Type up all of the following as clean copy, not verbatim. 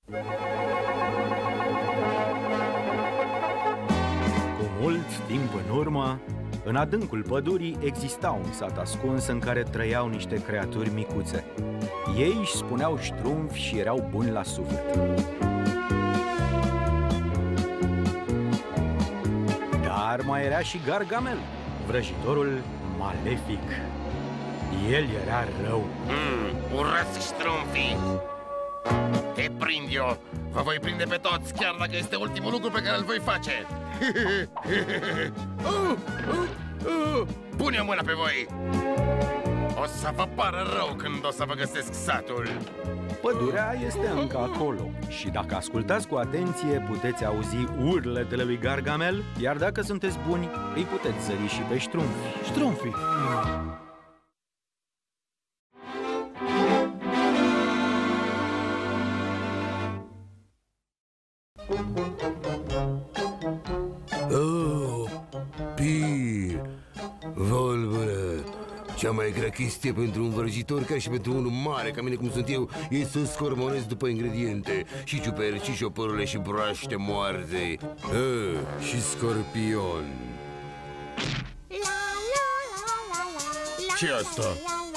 Cu mult timp în urmă, în adâncul pădurii exista un sat ascuns în care trăiau niște creaturi micuțe. Ei își spuneau ștrumfi și erau buni la suflet. Dar mai era și Gargamel, vrăjitorul malefic. El era rău. Urăsc ștrumfii! Te prind eu! Vă voi prinde pe toți, chiar dacă este ultimul lucru pe care îl voi face! Pune mâna pe voi! O să vă pară rău când o să vă găsesc satul! Pădurea este încă acolo și dacă ascultați cu atenție puteți auzi urletele lui Gargamel, iar dacă sunteți buni, îi puteți zări și pe ștrumfi. Ștrumfii! Oh, Pir, Volbură, cea mai grea chestie pentru un vrăjitor, ca și pentru unul mare ca mine cum sunt eu, e să scormonezi după ingrediente. Și ciuperci, și șopărule, și broaște moarte. Și scorpion. Ce-i asta?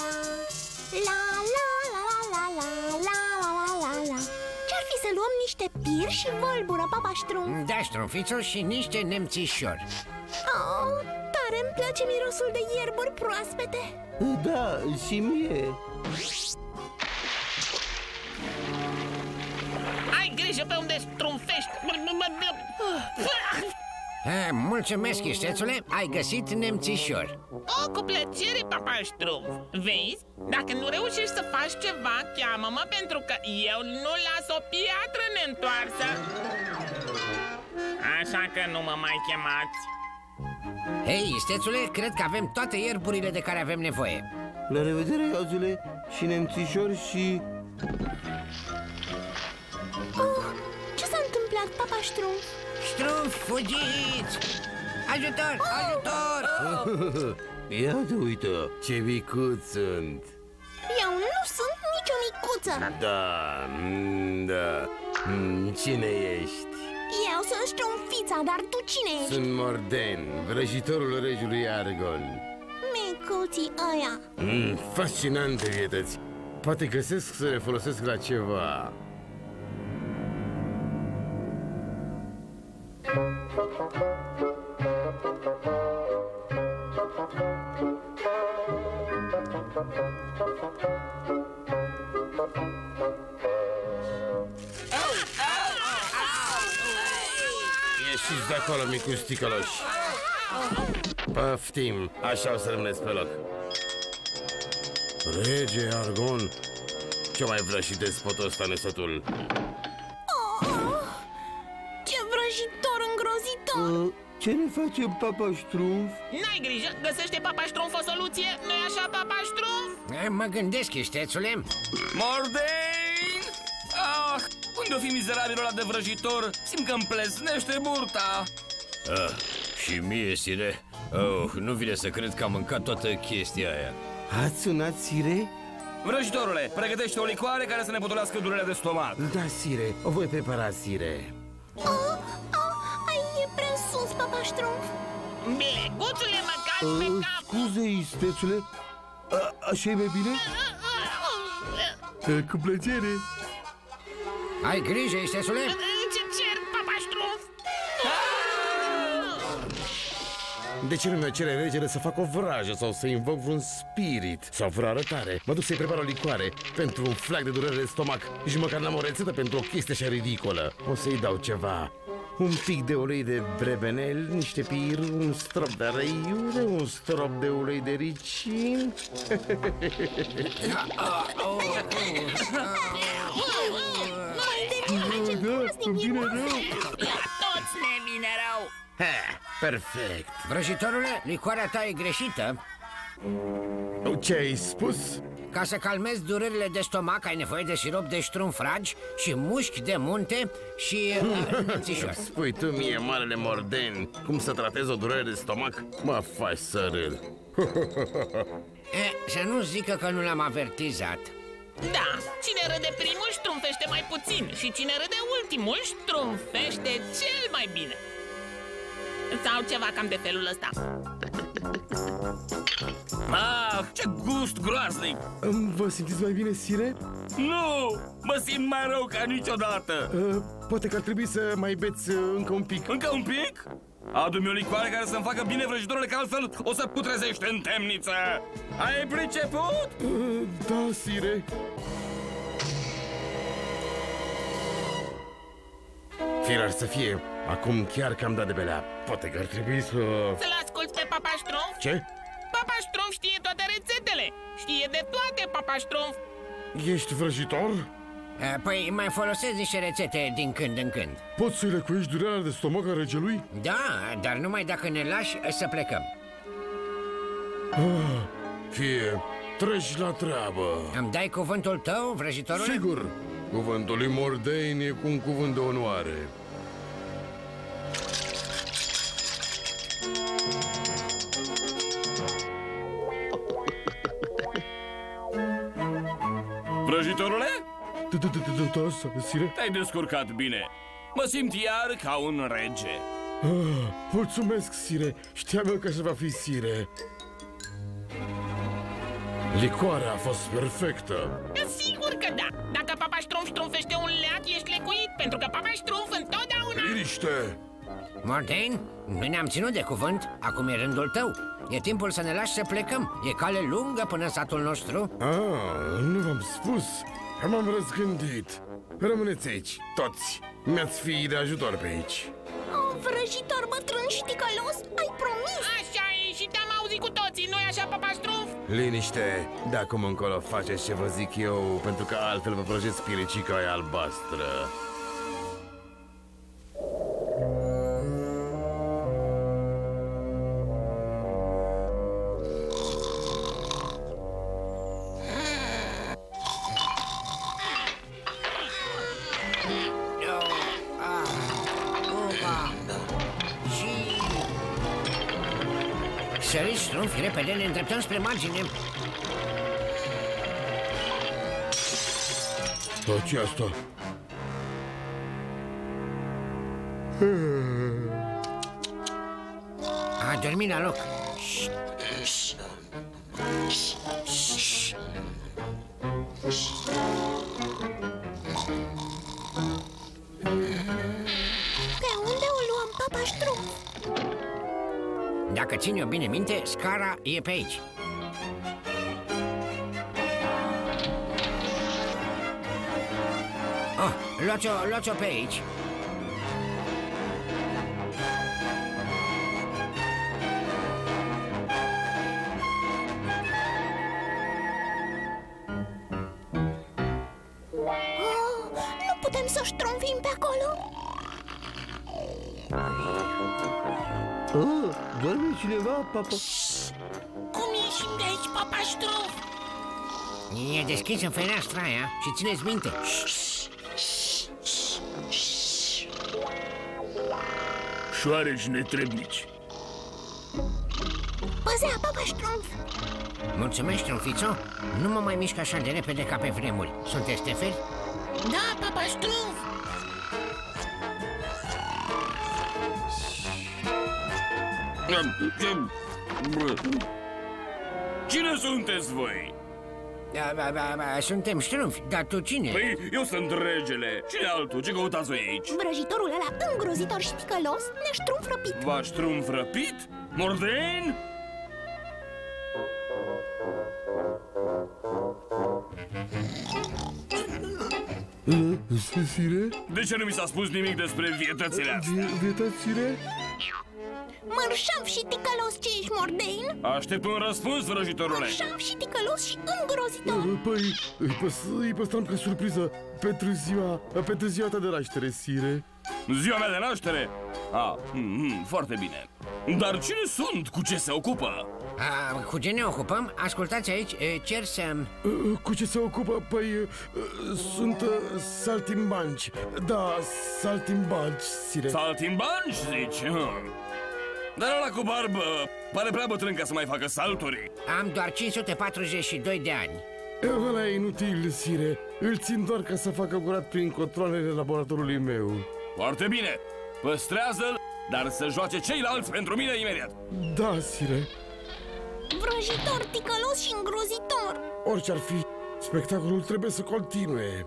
Ce-ar fi să luăm niște pir și volbură, papa Ștrumf? Da, Ștrumfițu, și niște nemțișori. Oh, tare îmi place mirosul de ierburi proaspete. Da, și mie. Ai grijă pe unde strumfești! Mulțumesc, istețule, ai găsit nemțișori. O, cu plăcere, papa Ștrumf. Vezi? Dacă nu reușești să faci ceva, cheamă-mă, pentru că eu nu las o piatră neîntoarsă. Așa că nu mă mai chemați. Hei, istețule, cred că avem toate ierburile de care avem nevoie. La revedere, Iazule, și nemțișori și... Oh, ce s-a întâmplat, papa Ștrumf? Ștrumf, fugiți! Ajutor, ajutor! Iată, uite, ce micuț sunt. Eu nu sunt nicio micuță. Da. Cine ești? Eu sunt Ștrumfița, dar tu cine ești? Sunt Morden, vrăjitorul regiului Argon. Micuții ăia. Fascinante vietăți. Poate găsesc să le folosesc la ceva. Ieșiți de acolo, micuți ticăloși. Poftim, așa o să rămâneți pe loc. Rege Argon, ce mai vrea și despotul ăsta nesătul? Ce vrăjitor îngrozitor! Ce ne facem, papa Ștrumf? N-ai grijă, găsește papa Ștrumf o soluție, nu-i așa, papa Ștrumf? Mă gândesc, istețule. Morden! Ah, unde-o fi mizerabilul ăla de vrăjitor? Simt că-mi plesnește burta. Și mie, sire. Nu vine să cred că am mâncat toată chestia aia. Ați sunat, sire? Vrăjitorule, pregătește o licoare care să ne potolească durerea de stomac. Da, sire, o voi prepara, sire. Ai, e prea sus, papa Ștrumf. Bileguțule, mă calci pe cap! Scuze, istețule, așa e mai bine? Cu plăcere. Ai grijă, istețule. Ce cer, papa Ștrumf? De ce nu mi-o cere regele să fac o vrajă sau să invoc vreun spirit sau vreo arătare? Mă duc să-i prepar o licoare pentru un flac de durere de stomac. Nici măcar n-am o rețetă pentru o chestie așa ridicolă. O să-i dau ceva. Un pic de ulei de brebenel, niște pir, un strop de răiure, un strop de ulei de ricin. Îmi vine rău. Toți ne vine rău! Perfect. Vrăjitorule, licoarea ta e greșită. Ce ai spus? Ca să calmezi durerile de stomac, ai nevoie de sirop de ștrumfragi și mușchi de munte și nemțișori. Spui tu mie, marele Morden, cum să tratezi o durere de stomac? Mă faci să râl. Să nu zică că nu l-am avertizat. Da, cine râde primul ștrumfește mai puțin și cine râde ultimul ștrumfește cel mai bine. Sau ceva cam de felul ăsta. Ah, ce gust groaznic! Vă simțiți mai bine, sire? Nu! Mă simt mai rău ca niciodată! Poate că ar trebui să mai beți încă un pic. Încă un pic? Adu-mi o licoare care să-mi facă bine, vrăjitorule, că altfel o să putrezește în temniță! Ai priceput? Da, sire. Firar să fie, acum chiar că am dat de belea. Poate că ar trebui să... Să-l asculți pe Papa Ștrumf? Ce? Papa Ștrumf știe toate rețetele. Știe de toate, Papa Ștrumf. Ești vrăjitor? Păi mai folosesc niște rețete din când în când. Poți să-i lecuiești durerea de stomac a regelui? Da, dar numai dacă ne lași să plecăm. Fie, treci la treabă. Îmi dai cuvântul tău, vrăjitorule? Sigur, cuvântul lui Mordain e cu un cuvânt de onoare. Vrăjitorule? Da, sire? Te-ai descurcat bine. Mă simt iar ca un rege. Mulțumesc, sire. Știam eu că așa va fi, sire. Licoarea a fost perfectă. Sigur că da. Dacă Papa Ștrumf ștrumfește un leac, ești lecuit, pentru că Papa Ștrumf întotdeauna... Liniște! Mordain, noi ne-am ținut de cuvânt, acum e rândul tău. E timpul să ne lași să plecăm. E cale lungă până în satul nostru. Nu v-am spus. M-am răzgândit. Rămâneți aici, toți. Mi-ați fi de ajutor pe aici. Vrăjitor bătrân și ticălos, ai promis? Așa e și te-am auzit cu toții, nu-i așa, Papa Ștrumf? Liniște, de acum încolo faceți ce vă zic eu, pentru că altfel vă prăjeți piricica aia albastră. Săriți, Ștrumf, repede, ne îndreptăm spre margine. Ce asta? A dormit la loc. Pe unde o luăm, Papa Ștrumf? Dacă țin eu bine minte, scara e pe aici. Oh, luați-o pe aici. Nu putem să ștrumfim pe acolo? Doarme cineva, papa? Cum ieșim de aici, Papa Ștrumf? E deschis în fereastra aia și țineți minte. Șoareci netrebnici. Păzea, Papa Ștrumf. Mulțumesc, Ștrumfițo. Nu mă mai mișc așa de repede ca pe vremuri. Sunteți teferi? Da, Papa Ștrumf. Cine sunteți voi? Suntem Ștrumfi, dar tu cine? Păi, eu sunt regele. Cine altul? Ce căutați voi aici? Vrăjitorul ăla îngrozitor și ticălos ne-a ștrumf răpit. V-a Ștrumf răpit? Mordain? Sire? De ce nu mi s-a spus nimic despre vietățile astea? Vietați, sire? Mărșav și ticălos ce ești, Mordain. Aștept un răspuns, vrăjitorule. Mărșav și ticălos și îngrozitor. Păi, îi păstram ca surpriză pentru ziua ta de naștere, sire. Ziua mea de naștere? Foarte bine. Dar cine sunt? Cu ce se ocupă? Cu ce ne ocupăm? Ascultați aici, cer să... Cu ce se ocupă? Păi, sunt saltimbanci. Da, saltimbanci, sire. Saltimbanci, zici? Dar ăla cu barbă pare prea bătrân ca să mai facă salturi. Am doar 542 de ani. Ăla e inutil, sire. Îl țin doar ca să facă curat prin controlele laboratorului meu. Foarte bine! Păstrează-l, dar să joace ceilalți pentru mine imediat! Da, sire. Vrăjitor, ticălos și îngrozitor. Orice ar fi, spectacolul trebuie să continue.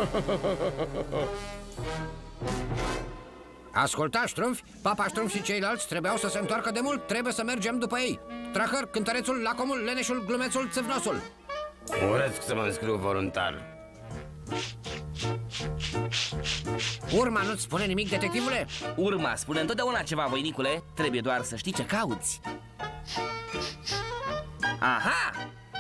Ascultați, Ștrumfi, Papa Ștrumf și ceilalți trebuiau să se întoarcă de mult. Trebuie să mergem după ei. Trahăr, cântărețul, lacomul, leneșul, glumețul, țâvnosul. Urăsc să mă înscriu voluntar. Urma nu-ți spune nimic, detectivule? Urma spune întotdeauna ceva, voinicule. Trebuie doar să știi ce cauți. Aha!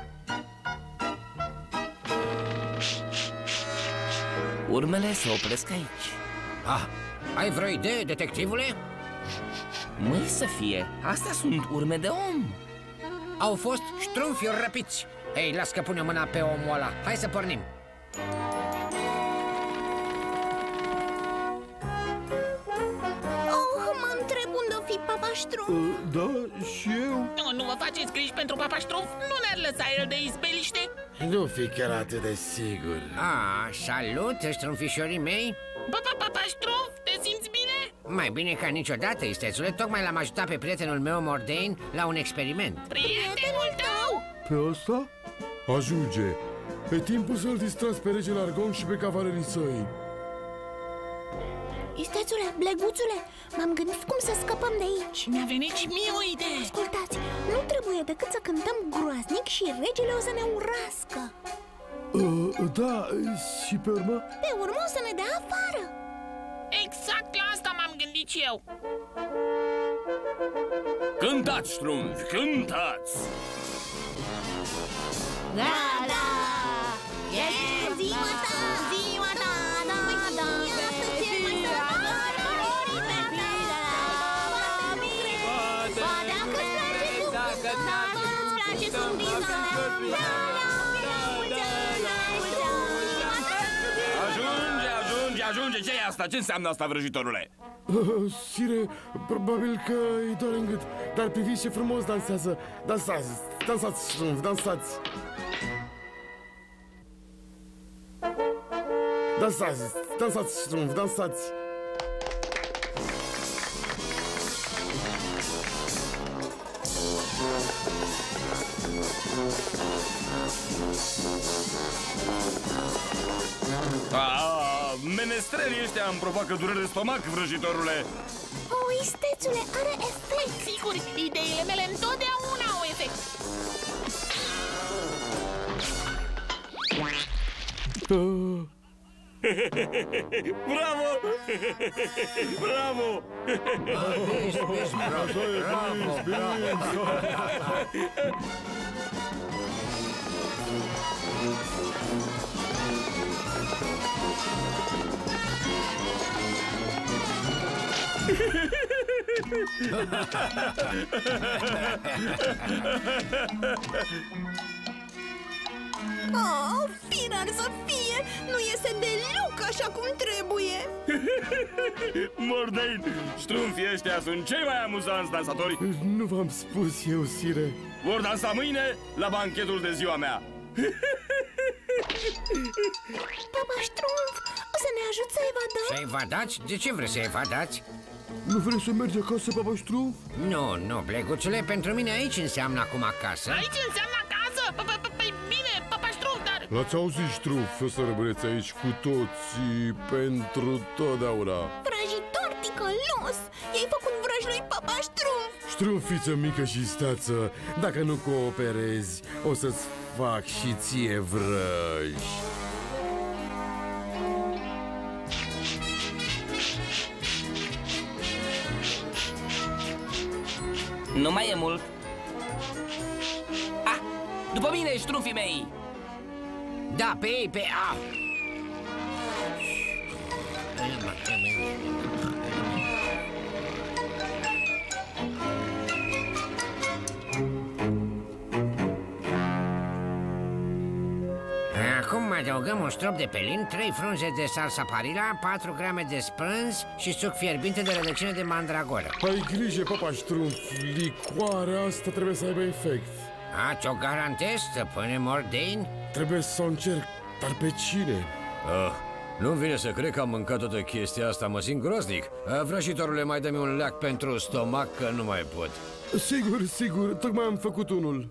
Urmele se opresc aici. Ah, ai vreo idee, detectivule? Măi să fie, astea sunt urme de om. Au fost ștrumfiuri răpiți. Ei, las că pune mâna pe omul ăla. Hai să pornim. Oh, mă întreb unde-o fi Papa Ștrumf. Da, și eu. Nu vă faceți griji pentru Papa Ștrumf? Nu ne-ar lăsa el de izbeliște? Nu fi chiar atât de sigur. Salut, ștrumfișorii mei. Papa Ștrumf, te simți bine? Mai bine ca niciodată, istețule. Tocmai l-am ajutat pe prietenul meu, Mordain, la un experiment. Prietenul tău? Pe asta? Ajunge. E timpul să-l distrați pe regele Argon și pe cavalerii săi. Istețule, bleguțule, m-am gândit cum să scăpăm de aici. Mi-a venit și mie o idee. Ascultați, nu trebuie decât să cântăm groaznic și regele o să ne urască. Da, și pe urmă? Pe urmă o să ne dea afară. Exact la asta m-am gândit și eu. Cântați, Ștrumfi, cântați! Da, da, e ziua ta, ziua ta, da, da, astăzi e mai sărbători pe plină. Dacă-ți place zumbița, Ajunge, ce e asta? Ce înseamnă asta, vrăjitorule? Sire, probabil că îi doare în gât. Dar priviți ce frumos dansează. Dansați, dansați, Ștrumf, dansați. Dansați, dansați, Ștrumf, dansați. Menestrelii ăștia îmi provoacă durere de stomac, vrăjitorule. Istețule, are efect. Sigur, ideile mele întotdeauna au efect. Bravo! Bravo! Firar să fie, nu iese deloc așa cum trebuie. Mordain, ștrumfii ăștia sunt cei mai amuzanți dansatori. Nu v-am spus eu, sire. Vor dansa mâine la banchetul de ziua mea. Papa Ștrumf, o să ne ajut să evadăm? Să evadați? De ce vreți să evadați? Nu vrei să mergi acasă, Papa Ștrumf? Nu, bleguțule, pentru mine aici înseamnă acum acasă. Aici înseamnă acasă? Păi bine, Papa Ștrumf, dar... L-ați auzit, Ștrumf, o să rămâneți aici cu toții pentru totdeauna. Vrăjitor ticălos, i-ai făcut vrăj lui Papa Ștrumf. Ștrumfiță mică și stață, dacă nu cooperezi, o să-ți fac și ție vrăj. Nu mai e mult. După mine, ștrumfii mei. Da, pe ei, pe A. Acum mai adăugăm un strop de pelin, 3 frunze de sarsaparilla, 4 grame de sprânz și suc fierbinte de rădăcină de mandragoră. Ai grijă, Papa Ștrumf, licoarea asta trebuie să aibă efect. Ți-o garantez, stăpâne Mordain? Trebuie să o încerc, dar pe cine? Nu-mi vine să cred că am mâncat toată chestia asta, mă simt groznic. Vrăjitorule, mai dă-mi un leac pentru stomac, că nu mai pot. Sigur, sigur, tocmai am făcut unul.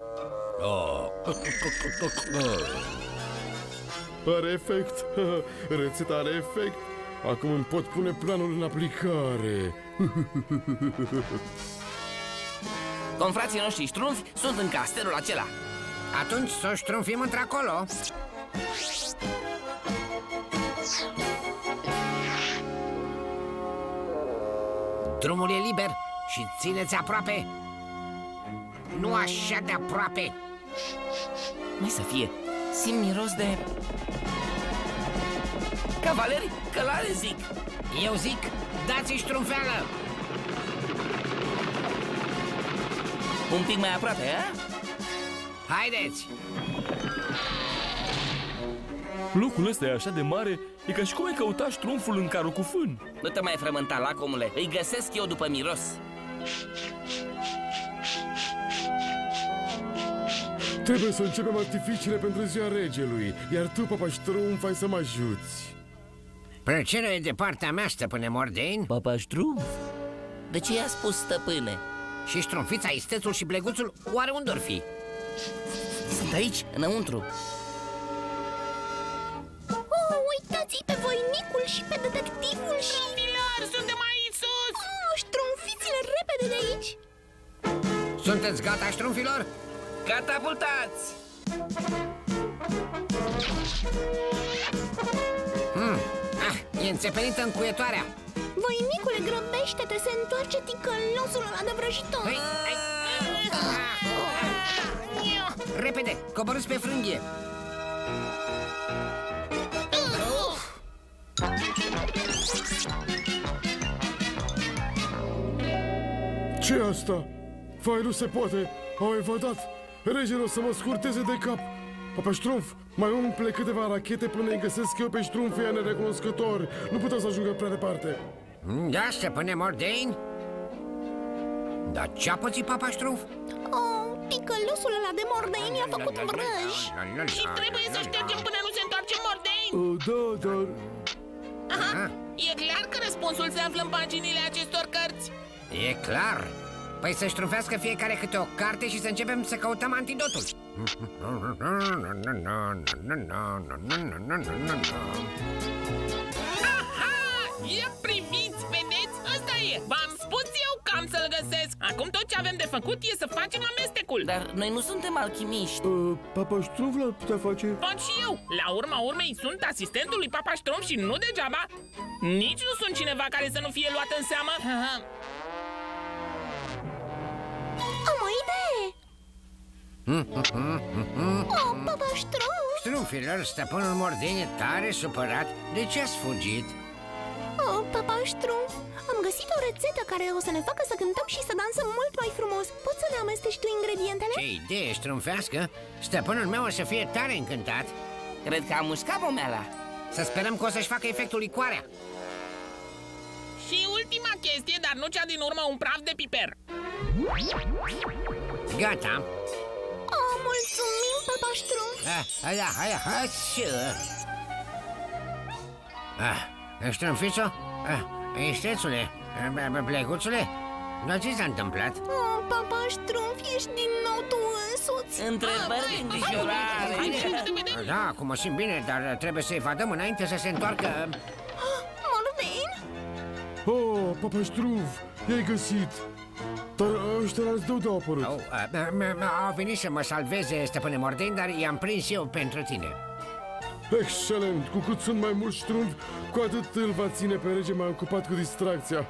Are efect, rețeta are efect. Acum îmi pot pune planul în aplicare. Confrații noștri ștrumfi sunt în castelul acela. Atunci să o ștrumfim într-acolo. Drumul e liber și țineți aproape. Nu așa de aproape. Mai să fie, simt miros de... Cavaleri, călare, zic. Eu zic, dați-i ștrumfeală. Un pic mai aproape, a? Haideți! Locul ăsta e așa de mare, e ca și cum ai căuta ștrumful în carul cu fân. Nu te mai frământa, lacomule, îi găsesc eu după miros. Trebuie să începem artificiile pentru ziua regelui, iar tu, Papa Ștrumf, ai să mă ajuți. Plăcerea e de partea mea, stăpâne Mordane. Papa Ștrumf? De ce i-a spus stăpâne? Și ștrumfița, istețul și bleguțul, oare unde or fi? Sunt aici, înăuntru. Oh, uitați-i pe voinicul și pe detectivul și... Ștrumfilor, suntem aici sus! Oh, ștrumfiți-le repede de aici! Sunteți gata, ștrumfilor? Catapultați! E înțepenită încuietoarea. Voinicule, grăbește-te, se întoarce ticălosul ăla de vrăjitor. Repede, coborâți pe frânghie. Ce asta? Vai, nu se poate! Au evadat! Regele o să mă scurteze de cap! Papa Ștrumf, mai umple câteva rachete până îi găsesc eu pe ștrumfii ăia nerecunoscători. Nu puteau să ajungă prea departe. Da, stăpâne Mordane. Dar ce-a pățit Papa Ștrumf? Oh, ticălosul ăla de Mordane i-a făcut vrăj. Și trebuie să ștergem până nu se întoarce Mordane. Da, dar... Aha, e clar că răspunsul se află în paginile acestor cărți. E clar. Păi să ștrumfească fiecare câte o carte și să începem să căutăm antidotul. Aha! E, priviți, vedeți? Ăsta e! V-am spus eu că am să-l găsesc. Acum tot ce avem de făcut e să facem amestecul. Dar noi nu suntem alchimiști. Papa Ștrumf l-ar putea face? Pot și eu. La urma urmei sunt asistentul lui Papa Ștrumf și nu degeaba. Nici nu sunt cineva care să nu fie luat în seamă. Am o idee! Oh, Papa Ștrumf! Ștrumfilor, stăpânul Mordane e tare supărat. De ce ați fugit? Oh, Papa Ștrumf, am găsit o rețetă care o să ne facă să cântăm și să dansăm mult mai frumos. Poți să ne amesteci tu ingredientele? Ce idee ștrumfească! Stăpânul meu o să fie tare încântat. Cred că am mușcat pomeala. Să sperăm că o să-și facă efectul licoarea. Și ultima chestie, dar nu cea din urmă, un praf de piper. Gata. Oh, mulțumim, Papa Ștrumf! Ștrumfițo? Istețule? Pleguțule? Dar ce s-a întâmplat? Oh, Papa Ștrumf, ești din nou tu însuți! Întrebări de îngrijorare. Da, acum mă simt bine, dar trebuie să evadăm înainte să se întoarcă. Mordane? Oh, Papa Ștrumf, i-ai găsit! Dar ăștia de unde au apărut? Au venit să mă salveze, stăpâne Mordane, dar i-am prins eu pentru tine. Excelent! Cu cât sunt mai mulți ștrumfi, cu atât îl va ține pe rege mai ocupat cu distracția.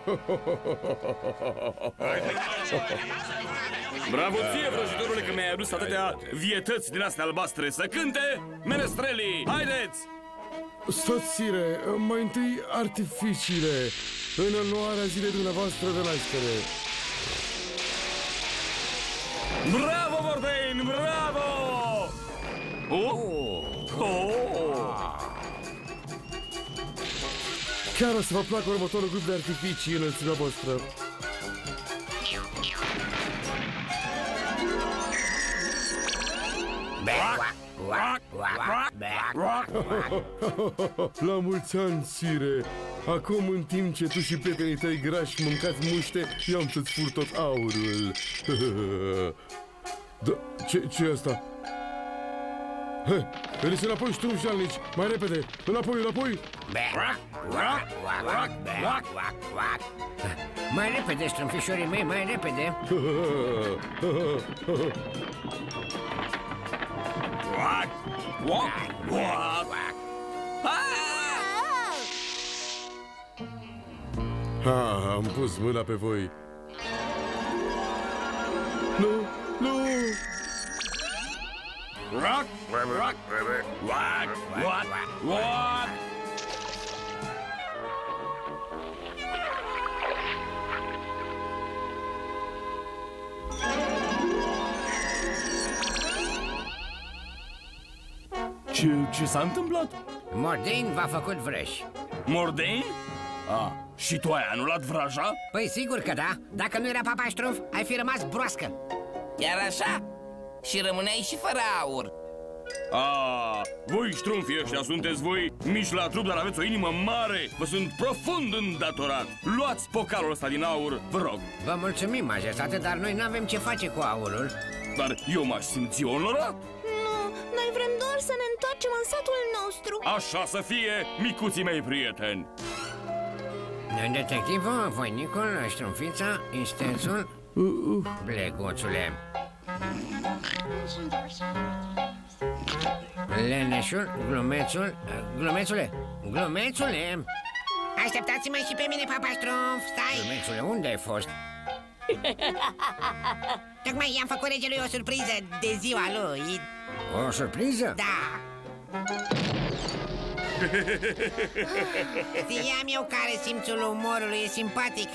Bravo ție, vrăjitorule, că mi-ai adus atâtea vietăți din astea albastre. Să cânte menestrelii! Haideți! Stați, sire, mai întâi artificiile, în onoarea zilei dumneavoastră de naștere. Bravo, Mordane, bravo! Chiar o să vă placă următorul grup de artificii în înălțimea voastră. La mulți ani, sire! Acum, în timp ce tu și prietenii tăi grași mâncați muște, eu am să-ți fur tot aurul. Da, ce-i asta? Hei, veniți înapoi, strunși jalnici! Mai repede! Înapoi, înapoi! Mai repede, strâmfișorii mei, mai repede! Am pus mâna pe voi. Nu, nu! Ce s-a întâmplat? Mordain v-a făcut vrăj. Mordain? Și tu ai anulat vraja? Păi sigur că da. Dacă nu era Papa Ștrumf, ai fi rămas broască. Chiar așa? Și rămâneai și fără aur. Voi ștrumfii ăștia sunteți voi mici la trup, dar aveți o inimă mare. Vă sunt profund îndatorat. Luați pocarul ăsta din aur, vă rog. Vă mulțumim, majestate, dar noi n-avem ce face cu aurul. Dar eu m-aș simți onorat. Nu, noi vrem doar să ne întoarcem în satul nostru. Așa să fie, micuții mei prieteni. Detectivul, voinicul, ștrumfița, instențul, bleguțule, leneșul, glumețule. Așteptați-mă și pe mine, Papa Ștrumf, stai! Glumețule, unde ai fost? Tocmai i-am făcut regelui o surpriză de ziua lui. O surpriză? Da. Știam eu care simțul umorului e simpatic.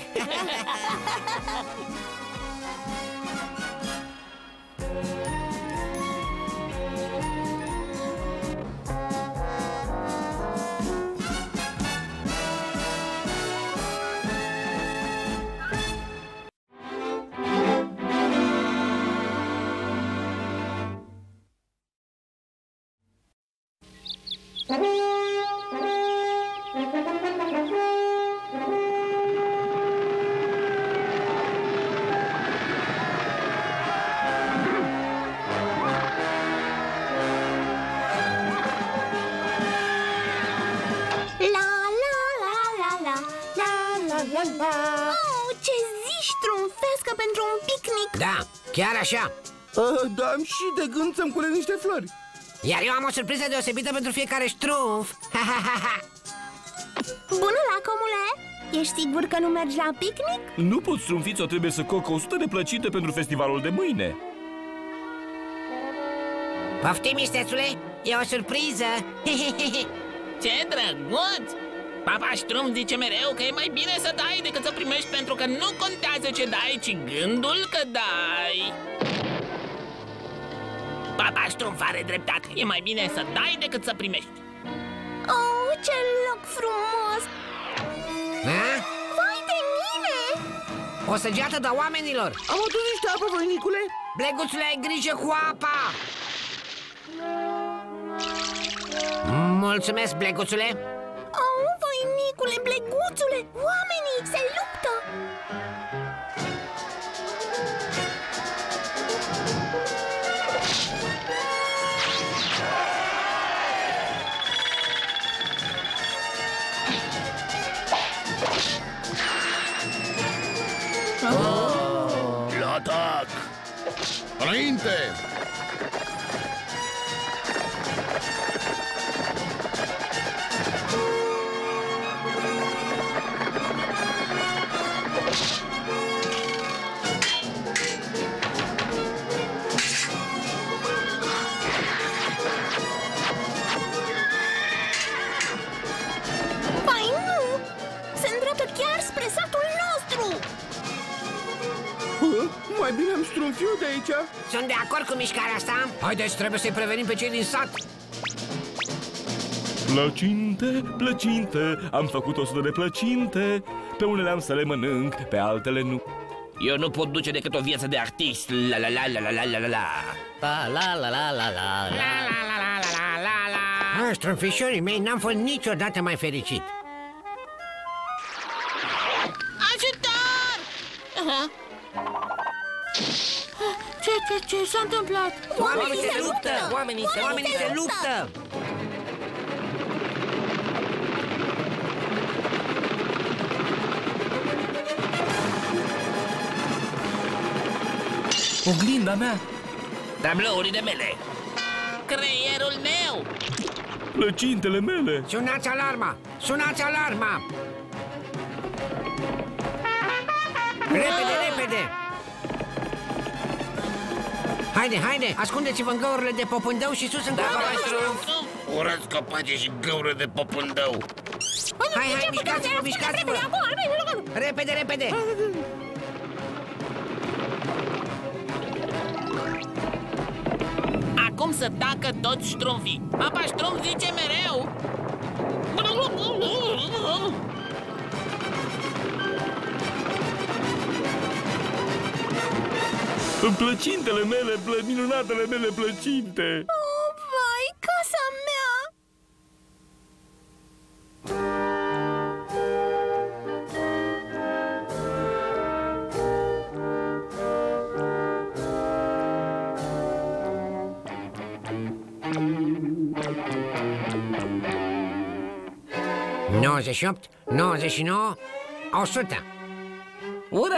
Oh, ce zi ștrumfescă pentru un picnic! Da, chiar așa. Da, am și de gând să-mi culeg niște flori. Iar eu am o surpriză deosebită pentru fiecare ștrumf. Bună, lacomule! Ești sigur că nu mergi la picnic? Nu pot, strumfiță, trebuie să coc 100 de plăcinte pentru festivalul de mâine. Poftim, istețule? E o surpriză. Ce drăguț! Papa Ștrumf zice mereu că e mai bine să dai decât să primești, pentru că nu contează ce dai, ci gândul că dai. Papa Ștrumf are dreptate. E mai bine să dai decât să primești. Oh, ce loc frumos! Vai de mine! O săgeată de oamenilor. Am adus niște apă, voinicule. Bleguțule, ai grijă cu apa. Mulțumesc, bleguțule. Oh, voinicule, bleguțule, oamenii se luptă! La atac! Înainte! Păi nu! Se îndreaptă chiar spre satul nostru! Mai bine am strunfiu de aici. Sunt de acord cu mișcarea asta. Haideți, trebuie să-i prevenim pe cei din sat. Plăcinte, plăcinte, am făcut 100 de plăcinte. Pe unele am să le mănânc, pe altele nu. Eu nu pot duce decât o viață de artist. La la la la la la la la la. La la la la la la la la la Strunfișorii mei, n-am fost niciodată mai fericit. Ajutor! Ce s-a întâmplat? Oamenii se luptă! Oamenii se luptă! Oglinda mea! Tablourile mele. Creierul meu! Plăcintele mele! Sunați alarma! Sunați alarma! Repede, repede! Haide, ascundeți-vă în găurile de popândău și sus în capul. Urăți copaci și găură de popândău. Hai, mișcați-vă! Repede! Acum să tacă toți ștrumfii. Papa Ștrumf zice mereu. Plăcintele mele, minunatele mele plăcinte! Vai, casa mea! ...98, 99, 100. Ura!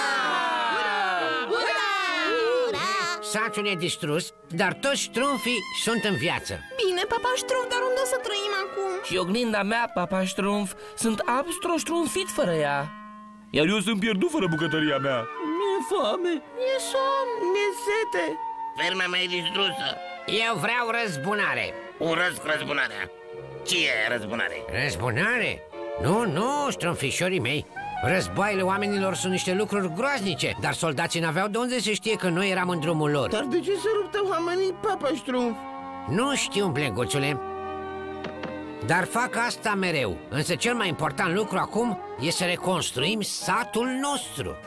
Satul e distrus, dar toți ștrumfii sunt în viață. Bine, Papa Ștrumf, dar unde o să trăim acum? Și oglinda mea, Papa Ștrumf, sunt abstro ștrumfit fără ea. Iar eu sunt pierdut fără bucătăria mea. Mi-e foame, mi-e somn, mi-e sete. Fermea mea e distrusă. Eu vreau răzbunare. Urăsc răzbunarea. Ce e răzbunare? Răzbunare? Nu, strâmfișorii mei. Războaiele oamenilor sunt niște lucruri groaznice, dar soldații n-aveau de unde să știe că noi eram în drumul lor. Dar de ce se ruptă oamenii, Papa Ștrumf? Nu știu, bleguțule, dar fac asta mereu. Însă cel mai important lucru acum e să reconstruim satul nostru.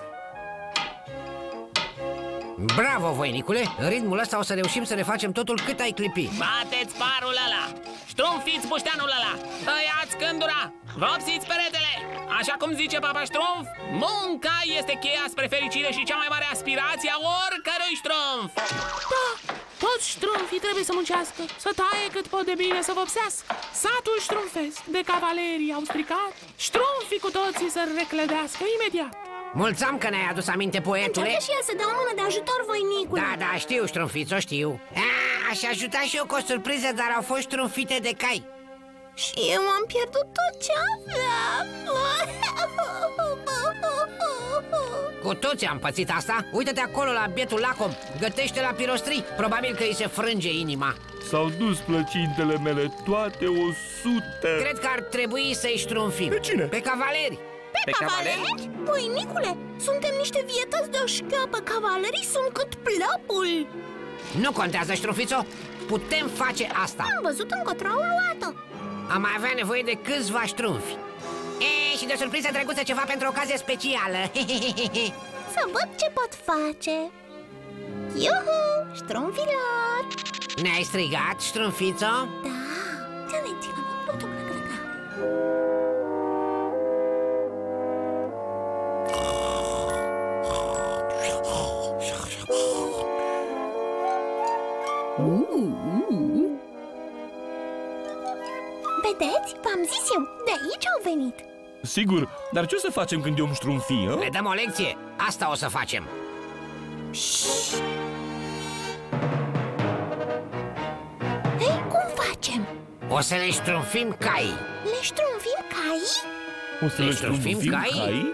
Bravo, voinicule! În ritmul ăsta o să reușim să refacem totul cât ai clipi. Bateți parul ăla! Ștrumfiți bușteanul ăla! Tăiați cândura! Vopsiți peretele! Așa cum zice Papa Ștrumf, munca este cheia spre fericire și cea mai mare aspirație a oricărui ștrumf! Da, toți ștrumfii trebuie să muncească, să taie cât pot de bine, să vopsească. Satul ștrumfesc de cavalerii au stricat, ștrumfii cu toții să reclădească imediat. Mulțam că ne-ai adus aminte, poetule. Încearcă și el să dea o mână de ajutor, voinicule. Da, știu, ștrumfițo, știu. Aș ajuta și eu cu o surpriză, dar au fost ștrumfite de cai. Și eu am pierdut tot ce aveam. Cu toți am pățit asta. Uită-te acolo la bietul lacom. Gătește la pirostrii. Probabil că îi se frânge inima. S-au dus plăcintele mele, toate 100. Cred că ar trebui să-i ștrumfim. Pe cine? Pe cavaleri. Pe cavaleri? Voinicule, suntem niște vietăți de o șcheapă. Cavalerii sunt cât plăpul. Nu contează, ștrumfițo. Putem face asta. Am văzut încotro au luat-o. Am mai avea nevoie de câțiva ștrumfi. Și de o surpriză drăguță, ceva pentru o ocazie specială. Să văd ce pot face. Iuhu, ștrumfilor. Ne-ai strigat, ștrumfițo? Da. Vedeți? V-am zis eu, de aici au venit. Sigur, dar ce o să facem când e un ștrumfi, a? Le dăm o lecție, asta o să facem. Ei, cum facem? O să le ștrumfim caii. Le ștrumfim caii? O să le ștrumfim caii?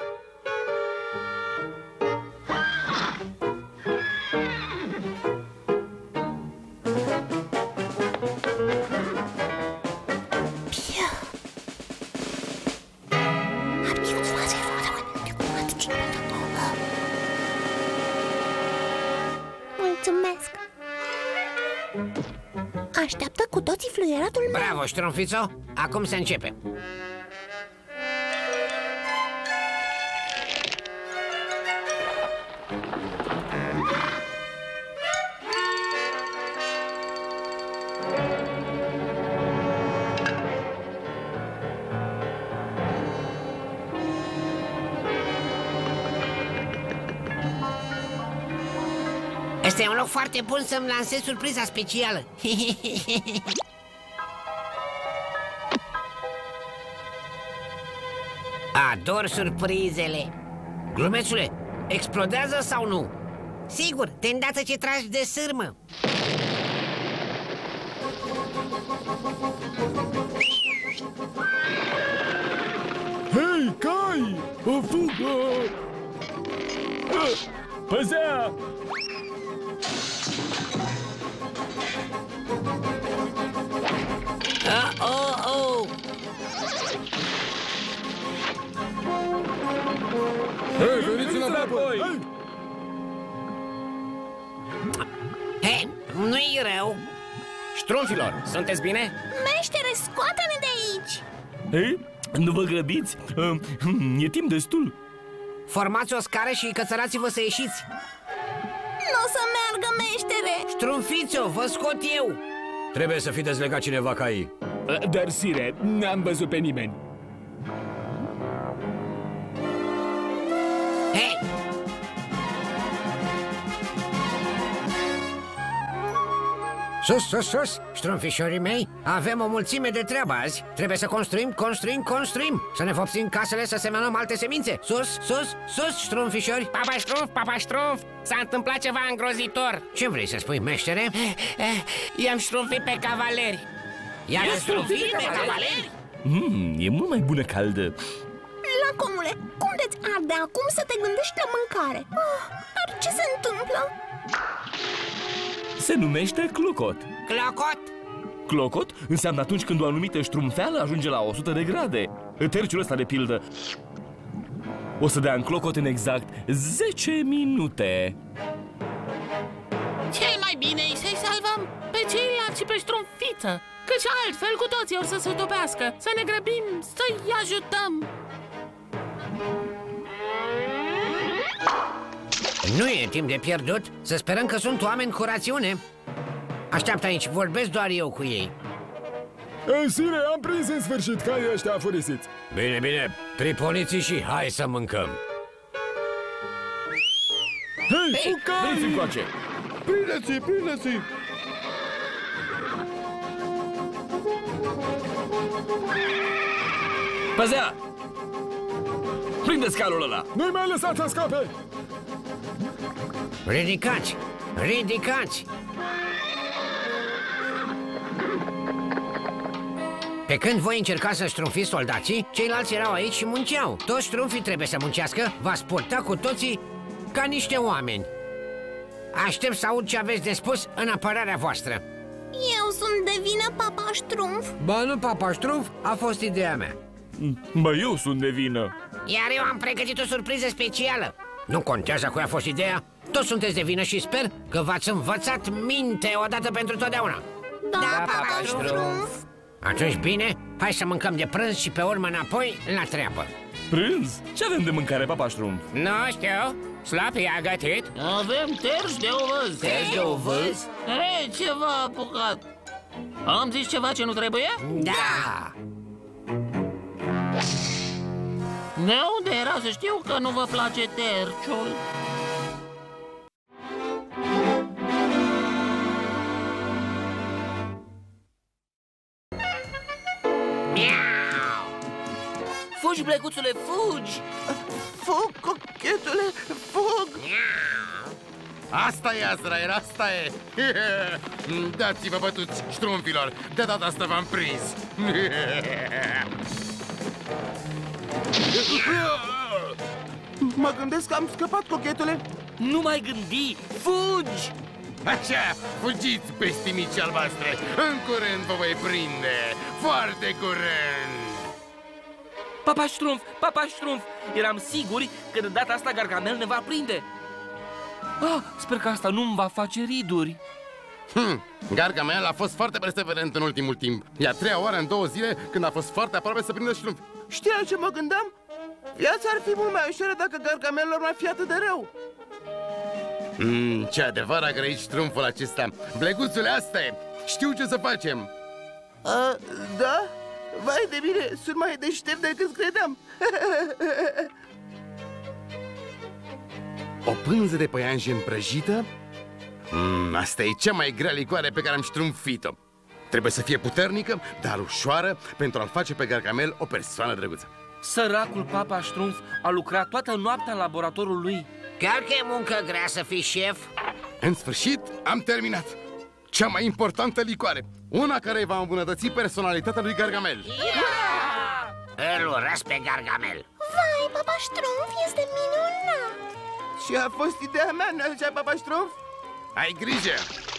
Mulțumesc! Așteaptă cu toții fluieratul meu. Bravo, ștrumfițo! Acum se începe. Ăsta e un loc foarte bun să-mi lansez surpriza specială. Ador surprizele. Glumețule, explodează sau nu? Sigur, de îndată ce tragi de sârmă. Hei, cai! O fugă! Păzea! Hei, veniți înapoi! Hei, nu-i rău. Ștrumfilor, sunteți bine? Meștere, scoate-ne de aici! Hei, nu vă grăbiți, e timp destul. Formați o scară și cățărați-vă să ieșiți. Nu o să meargă, meștere! Strumfiți-o, vă scot eu. Trebuie să fi dezlegat cineva ca ei. Dar, sire, n-am văzut pe nimeni. Hei! Sus, sus, sus, strumfișorii mei, avem o mulțime de treabă azi. Trebuie să construim, să ne vopsim casele, să semenăm alte semințe. Sus, sus, sus, strumfișori. Papa Ștrumf, s-a întâmplat ceva îngrozitor. Ce vrei să spui, meștere? I-am ștrumfit pe cavaleri. I-am ștrumfit pe cavaleri? E mult mai bună caldă. Lacomule, cum de-ți arde acum să te gândești la mâncare? Dar ce se întâmplă? Se numește clocot. Clocot? Clocot înseamnă atunci când o anumită ștrumfeală ajunge la 100 de grade. Terciul ăsta, de pildă, o să dea în clocot în exact 10 minute. Cel mai bine e să-i salvăm pe ceilalți și pe Ștrumfiță, căci altfel cu toții or să se topească. Să ne grăbim, să-i ajutăm. Nu e timp de pierdut. Să sperăm că sunt oameni cu rațiune. Așteaptă aici, vorbesc doar eu cu ei. Ei, sire, am prins în sfârșit caii ăștia afurisiți. Bine, bine, priponiți și hai să mâncăm. Hei, fug cai! Veniți încoace! Prindeți-i! Păzea! Prindeți calul ăla! Nu-i mai lăsați să scape! Ridicați! Ridicați! Pe când voi încercați să strumfiți soldații, ceilalți erau aici și munceau. Toți strumfii trebuie să muncească, v-ați purta cu toții ca niște oameni. Aștept să aud ce aveți de spus în apărarea voastră. Eu sunt de vină, Papa Ștrumf. Ba nu, Papa Ștrumf, a fost ideea mea. Bă, eu sunt de vină. Iar eu am pregătit o surpriză specială. Nu contează cui a fost ideea. Toți sunteți de vină și sper că v-ați învățat minte odată pentru totdeauna. Da, Papa Ștrumf. Atunci bine, hai să mâncăm de prânz și pe urmă înapoi la treabă. Prânz? Ce avem de mâncare, Papa Ștrumf? Nu știu, Slapi a gătit. Avem terși de ovăz. Terși de ovăz? Hei, ce v-a apucat? Am zis ceva ce nu trebuie? Da! De unde era să știu că nu vă place terciul? Fugi, blecuțule, fugi! Fug, cochetule, fug! Asta e, Azrael, asta e! Dați-vă bătuți, ștrumfilor! De data asta v-am prins! Mă gândesc că am scăpat, cochetule! Nu mai gândi, fugi! Așa, fugiți, bestii mici albastre! În curând vă voi prinde! Foarte curând! Papa Ștrumf, eram siguri că de data asta Gargamel ne va prinde. Sper că asta nu-mi va face riduri. Gargamel a fost foarte perseverent în ultimul timp. E a treia oară în 2 zile când a fost foarte aproape să prindă ștrumfi. Știi la ce mă gândeam? Viața ar fi mult mai ușoară dacă Gargamel nu ar fi atât de rău. Ce adevăr a grăit ștrumful acesta. Bleguțule, asta e! Știu ce să facem. Da? Vai de mine, sunt mai deștept decât credeam. O pânză de păianjen prăjită, Asta e cea mai grea licoare pe care am ștrumfit-o. Trebuie să fie puternică, dar ușoară, pentru a-l face pe Gargamel o persoană drăguță. Săracul Papa Ștrumf a lucrat toată noaptea în laboratorul lui. Chiar că e muncă grea să fii șef? În sfârșit, am terminat. Cea mai importantă licoare, una care va îmbunătăți personalitatea lui Gargamel. Îl urăsc pe Gargamel. Vai, Papa Ștrumf este minunat! Și a fost ideea mea, nu așa, Papa Ștrumf? Ai grijă!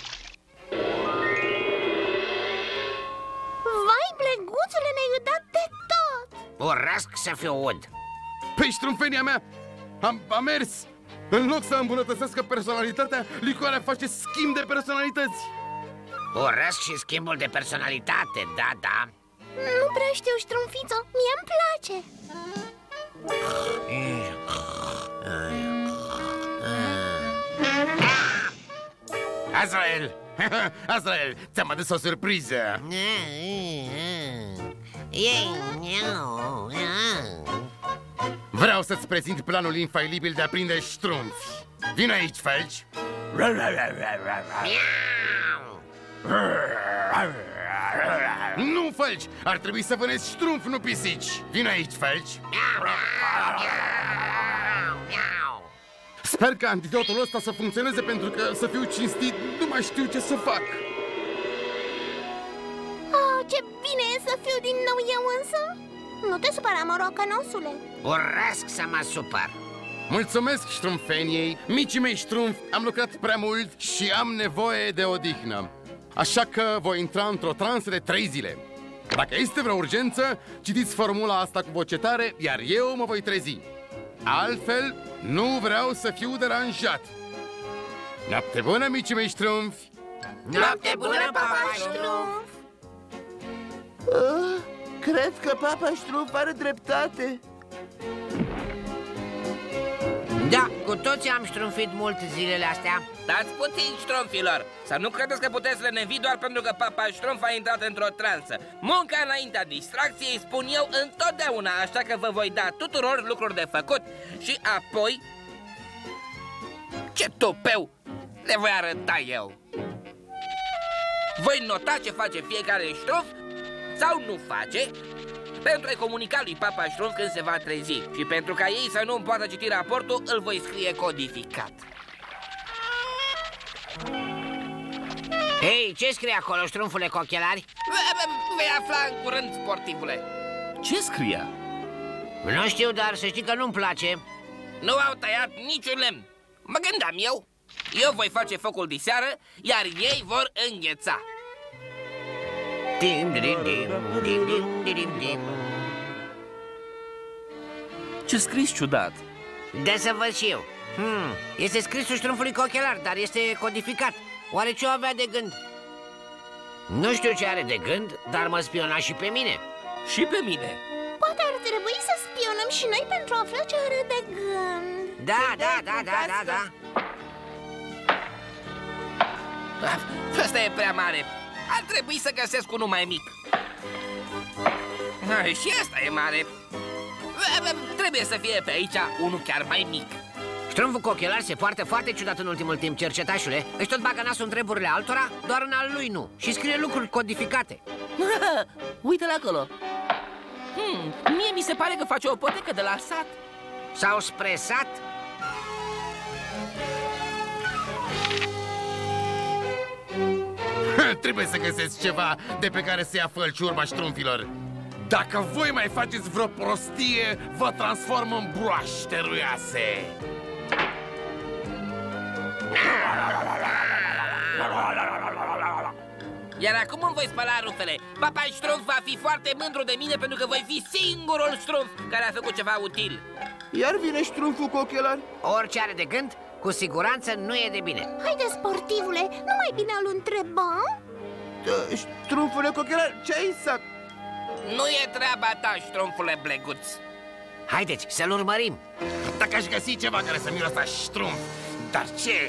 Vai, bleguțule, ne-ai udat de tot! Urăsc să fiu ud. Păi, ștrumfenia mea, am mers! În loc să îmbunătățească personalitatea, licoarea face schimb de personalități. Urăsc și schimbul de personalitate, da, da. Nu prea știu, Ștrumfițo, mie-mi place. Azrael! Azrael, ți-am adus o surpriză. Vreau să-ți prezint planul infailibil de a prinde ștrumfi. Vino aici, Felci. Nu, Felci! Ar trebui să vânezi ștrumfi, nu pisici. Vino aici, Felci. Sper că antidotul ăsta să funcționeze, pentru că, să fiu cinstit, nu mai știu ce să fac. Oh, ce bine e să fiu din nou eu însă. Nu te supăra, morocănosule. Urăsc să mă supăr. Mulțumesc ștrumfeniei. Micii mei ștrumfi, am lucrat prea mult și am nevoie de odihnă. Așa că voi intra într-o transă de 3 zile. Dacă este vreo urgență, citiți formula asta cu voce tare, iar eu mă voi trezi. Altfel, nu vreau să fiu deranjat. Noapte bună, micii mei ștrumfi! Noapte bună, Papa Ștrumf! Cred că Papa Ștrumf are dreptate. Da, cu toții am ștrumfit mult zilele astea. Dați puțin, ștrumfilor! Să nu credeți că puteți lenevi doar pentru că Papa Ștrumf a intrat într-o transă. Munca înaintea distracției, spun eu, întotdeauna, așa că vă voi da tuturor lucruri de făcut. Și apoi... Ce tupeu! Le voi arăta eu! Voi nota ce face fiecare ștrumf sau nu face, pentru a-i comunica lui Papa Ștrumf când se va trezi. Și pentru ca ei să nu poată citi raportul, îl voi scrie codificat. Hei, ce scrie acolo, ștrumfule cu ochelari? Vei afla în curând, sportivule. Ce scria? Nu știu, dar să știi că nu-mi place. Nu au tăiat niciun lemn. Mă gândeam eu. Eu voi face focul diseară, iar ei vor îngheța. Ce scris ciudat. De să văd și eu. Este scrisul ștrumfului cu ochelari, dar este codificat. Oare ce o avea de gând? Nu știu ce are de gând, dar mă spiona și pe mine. Și pe mine. Poate ar trebui să spionăm și noi pentru a afla ce are de gând. Da. Asta e prea mare. Ar trebui să găsesc unul mai mic. Și asta e mare. Trebuie să fie pe aici unul chiar mai mic. Ștrumful cu ochelari se poartă foarte ciudat în ultimul timp, cercetașule. Își tot bagă nasul în treburile altora, doar în al lui nu. Și scrie lucruri codificate. Uite-l acolo. Mie mi se pare că face o potecă de la sat. Sau spre sat. Trebuie să găsesc ceva de pe care să ia fălci urma ștrumfilor. Dacă voi mai faceți vreo prostie, vă transform în broaște ruioase. Iar acum îmi voi spăla rufele. Papa Ștrumf va fi foarte mândru de mine, pentru că voi fi singurul ștrumf care a făcut ceva util. Iar vine ștrumful cu ochelari. Orice are de gând, cu siguranță nu e de bine. Haide, sportivule, nu mai bine îl întrebăm? Ștrumfule cu ochelari, ce ai în sac? Nu e treaba ta, ștrumfule bleguț. Haideți să-l urmărim. Dacă aș găsi ceva care să miră ăsta ștrumf. Dar ce?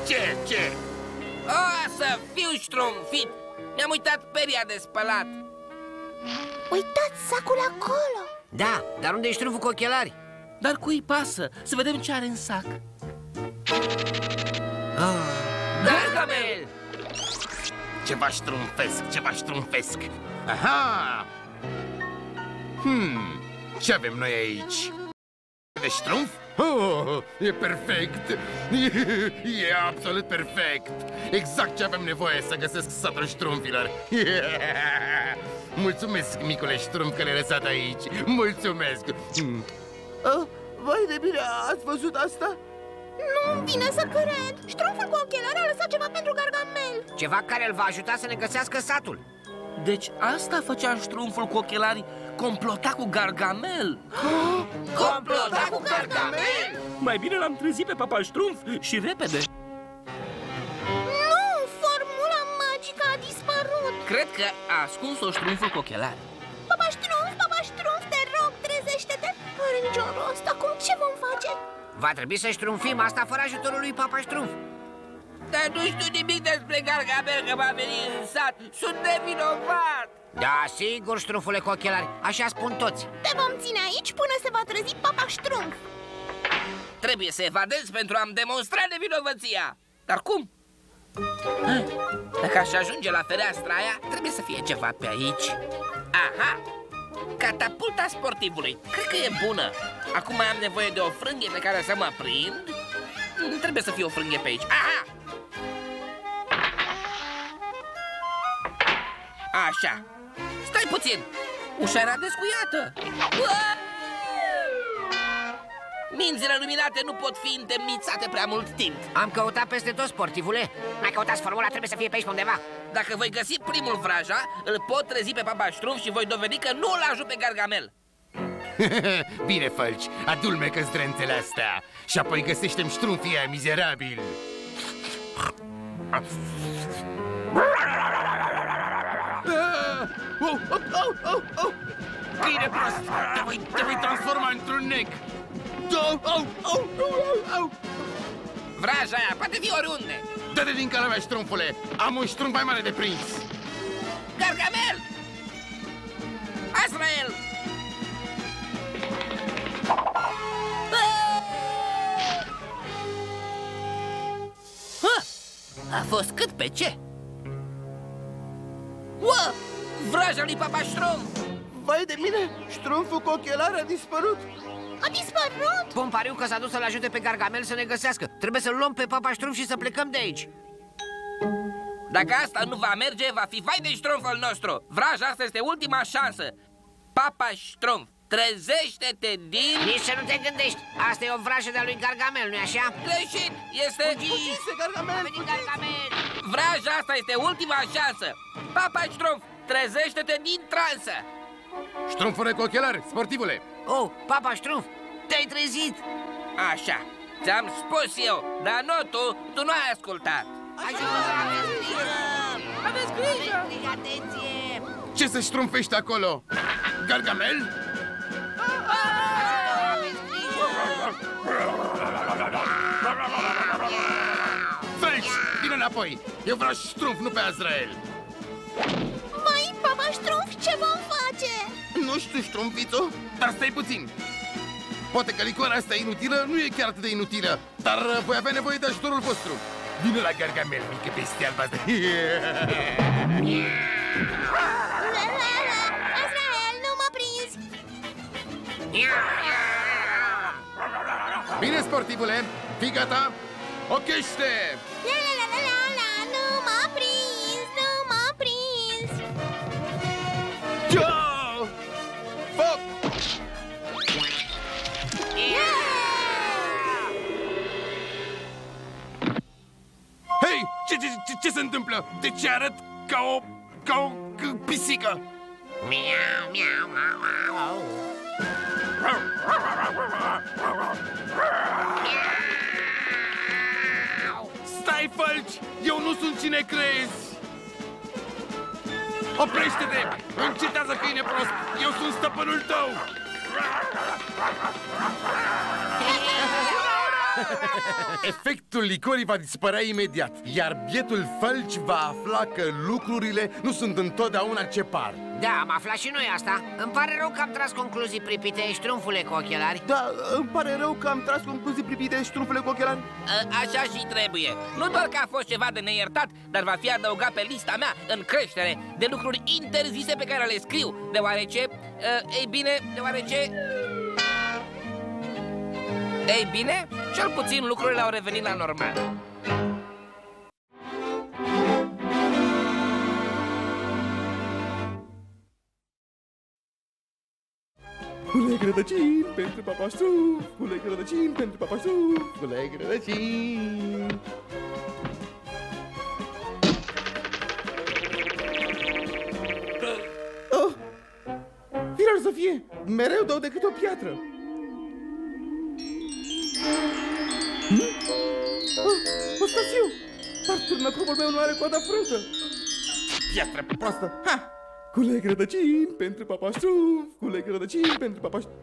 O, să fiu ștrumfit! Mi-am uitat peria de spălat. Uitați sacul acolo. Da, dar unde e ștrumful cu ochelari? Dar cui pasă? Să vedem ce are în sac. Gargamel! Ceva ștrumfesc. Aha! Ce avem noi aici? De ștrumf? Oh, e perfect! E absolut perfect! Exact ce avem nevoie să găsesc satul ștrumfilor! Mulțumesc, micule ștrumf, că le-ai lăsat aici! Mulțumesc! Vai de bine, ați văzut asta? Nu-mi vine să cred! Ștrumful cu ochelari a lăsat ceva pentru Gargamel. Ceva care îl va ajuta să ne găsească satul. Deci asta făcea ștrumful cu ochelari? Complota cu Gargamel? Complota cu Gargamel? Mai bine l-am trezit pe Papa Ștrumf și repede. Nu! Formula magică a dispărut. Cred că a ascuns-o ștrumful cu ochelari. Papa Ștrumf, te rog, trezește-te. Nu are niciun rost. Acum ce vom face? Va trebui să ștrumfim asta fără ajutorul lui Papa Ștrumf. Dar nu știu nimic despre Gargamel că va veni în sat. Sunt nevinovat. Da, sigur, ștrumfule cu ochelari. Așa spun toți. Te vom ține aici până se va trezi Papa Ștrumf. Trebuie să evadez pentru a-mi demonstra nevinovăția. Dar cum? Dacă aș ajunge la fereastra aia, trebuie să fie ceva pe aici. Aha! Catapulta sportivului. Cred că e bună. Acum mai am nevoie de o frânghie pe care să mă prind. Trebuie să fie o frânghie pe aici. Aha! Așa. Stai puțin. Ușa era descuiată. Mințile luminate nu pot fi întemnițate prea mult timp. Am căutat peste tot, sportivule. Mai căutați formula, trebuie să fie pe aici undeva. Dacă voi găsi primul vraja, îl pot trezi pe Papa Ștrumf și voi dovedi că nu îl ajut pe Gargamel. Bine, Fălci, adulmecă zdrențele astea și apoi găsește-mi ștrumfii aia mizerabil. Câine prost, te voi transforma într-un nec. Vraja aia poate fi oriunde. Dă-te din calea mea, ștrumfule. Am un ștrumf mai mare de prins. Gargamel! Azrael! A fost cât pe ce? Vraja lui Papa Ștrumf! Vai de mine, ștrumful cu ochelari a dispărut. A dispărut? Pun pariu că s-a dus să-l ajute pe Gargamel să ne găsească. Trebuie să-l luăm pe Papa Ștrumf și să plecăm de aici. Dacă asta nu va merge, va fi vai de ștrumful nostru. Vraja asta este ultima șansă. Papa Ștrumf, trezește-te din... Nici să nu te gândești. Asta e o vrajă de-a lui Gargamel, nu-i așa? Greșit! Este... Fugiți, Gargamel! Gargamel! Vraja asta este ultima șansă. Papa Ștrumf, trezește-te din transă. Ștrumfule cu ochelari, sportivule. Oh, Papa Ștrumf, te-ai trezit. Așa, ți-am spus eu, dar nu tu nu ai ascultat. Aveți grijă! Atenție! Ce se ștrumfește acolo? Gargamel? Felci, vine înapoi! Eu vreau ștrumf, nu pe Azrael! Mai, Papa Ștrumf, ce vom face? Nu știu, ștrumfițo. Dar stai puțin! Poate că licoarea asta inutilă nu e chiar atât de inutilă, dar voi avea nevoie de ajutorul vostru. Vine la Gargamel, mică bestie albastră! Azrael, nu mă prinzi! Bine, sportivule, fii gata! Ochește! Nu m-a prins, nu m-a prins! Foc! Hei, ce se întâmplă? De ce arăt ca o pisică? Miau, miau, au, au. Stai, Fălci! Eu nu sunt cine crezi! Oprește-te! Încetează, câine prost! Eu sunt stăpânul tău! Efectul licorii va dispărea imediat, iar bietul Fălci va afla că lucrurile nu sunt întotdeauna ce par. Da, am aflat și noi asta. Îmi pare rău că am tras concluzii pripite, ștrumfule cu ochelari. Da, îmi pare rău că am tras concluzii pripite, ștrumfule cu ochelari. Așa și trebuie. Nu doar că a fost ceva de neiertat, dar va fi adăugat pe lista mea în creștere de lucruri interzise pe care le scriu, deoarece, ei bine, cel puțin lucrurile au revenit la normal. Culeg rădăcini pentru Papa Ștrumf, culeg rădăcini pentru Papa Ștrumf, culeg rădăcini. Oh! Firar să fie! Mereu dau decât o piatră! Ostasiu! Dar turnăcopul meu nu are coada frântă! Piatră proastă! Ha! Culeg rădăcini pentru Papa Ștrumf, culeg rădăcini pentru Papa Ștrumf.